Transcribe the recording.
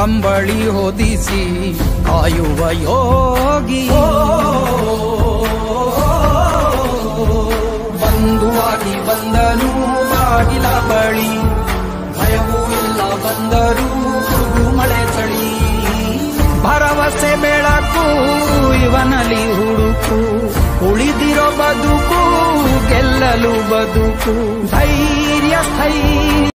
ಕಂಬಳಿ ಹೊದಿಸಿ ಕಾಯುವ ಯೋಗಿ ಬಂಧುವಾಗಿ ಬಂದನು ಬಾಗಿಲ ಬಳಿ ಭಯವೂ ಇಲ್ಲ ಬಂದರು ಮಳೆ ಚಳಿ ಭರವಸೆ ಬೆಳಕು ಇವನಲ್ಲಿ ಹುಡುಕು ಉಳಿದಿರೋ ಬದುಕು ಗೆಲ್ಲಲು ಬದುಕು ಧೈರ್ಯ ಸ್ಥೈರ್ಯ